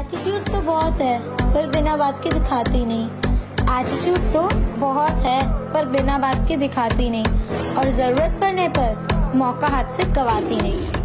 Attitude तो बहुत है पर बिना बात के दिखाती नहीं। एटीट्यूड तो बहुत है पर बिना बात के दिखाती नहीं, और जरूरत पड़ने पर मौका हाथ से गवाती नहीं।